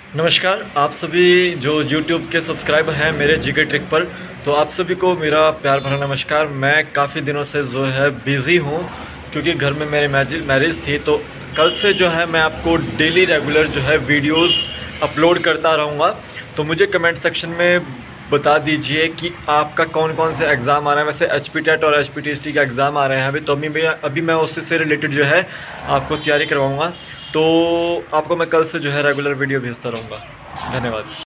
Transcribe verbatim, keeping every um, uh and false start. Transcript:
नमस्कार, आप सभी जो यूट्यूब के सब्सक्राइबर हैं मेरे जीके ट्रिक पर, तो आप सभी को मेरा प्यार भरा नमस्कार। मैं काफ़ी दिनों से जो है बिज़ी हूँ क्योंकि घर में मेरी मैरिज थी। तो कल से जो है मैं आपको डेली रेगुलर जो है वीडियोस अपलोड करता रहूँगा। तो मुझे कमेंट सेक्शन में बता दीजिए कि आपका कौन कौन से एग्ज़ाम आ रहे हैं। वैसे एच पी टेट और H P T S T के एग्ज़ाम आ रहे हैं अभी, तो अभी मैं अभी मैं उससे से रिलेटेड जो है आपको तैयारी करवाऊँगा। तो आपको मैं कल से जो है रेगुलर वीडियो भेजता रहूँगा। धन्यवाद।